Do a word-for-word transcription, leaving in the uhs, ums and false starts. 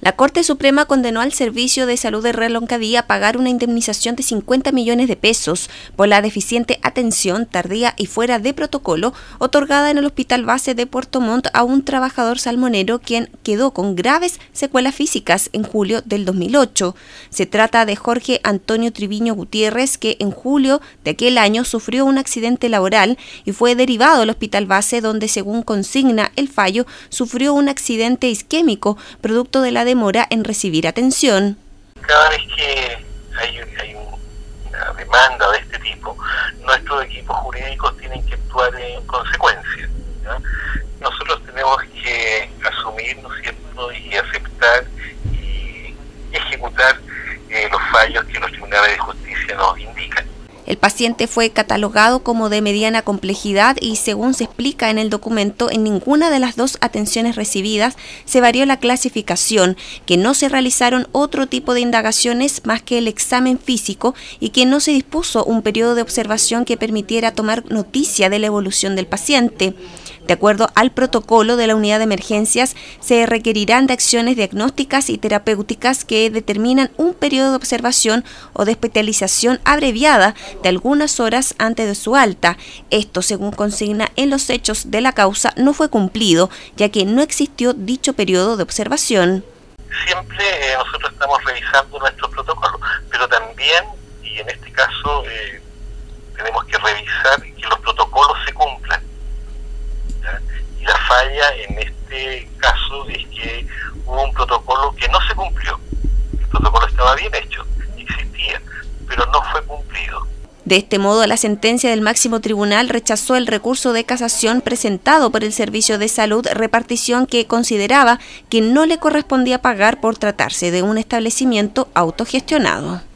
La Corte Suprema condenó al Servicio de Salud de Reloncadía a pagar una indemnización de cincuenta millones de pesos por la deficiente atención tardía y fuera de protocolo otorgada en el Hospital Base de Puerto Montt a un trabajador salmonero quien quedó con graves secuelas físicas en julio del dos mil ocho. Se trata de Jorge Antonio Triviño Gutiérrez, que en julio de aquel año sufrió un accidente laboral y fue derivado al Hospital Base, donde, según consigna el fallo, sufrió un accidente isquémico producto de la demora en recibir atención. Cada vez que hay, hay una demanda de este tipo, nuestros equipos jurídicos tienen que actuar en consecuencia, ¿ya? Nosotros tenemos que asumir, ¿no es cierto?, y aceptar y ejecutar eh, los fallos que los tribunales de justicia nos indican. El paciente fue catalogado como de mediana complejidad y, según se explica en el documento, en ninguna de las dos atenciones recibidas se varió la clasificación, que no se realizaron otro tipo de indagaciones más que el examen físico y que no se dispuso un periodo de observación que permitiera tomar noticia de la evolución del paciente. De acuerdo al protocolo de la unidad de emergencias, se requerirán de acciones diagnósticas y terapéuticas que determinan un periodo de observación o de hospitalización abreviada de algunas horas antes de su alta. Esto, según consigna en los hechos de la causa, no fue cumplido, ya que no existió dicho periodo de observación. Siempre eh, nosotros estamos revisando nuestros protocolos, pero también, y en este caso, eh, tenemos que revisar que los protocolos se cumplan. Y la falla en este caso es que hubo un protocolo que no se cumplió. El protocolo estaba bien hecho, existía, pero no fue cumplido. De este modo, la sentencia del máximo tribunal rechazó el recurso de casación presentado por el Servicio de Salud Repartición, que consideraba que no le correspondía pagar por tratarse de un establecimiento autogestionado.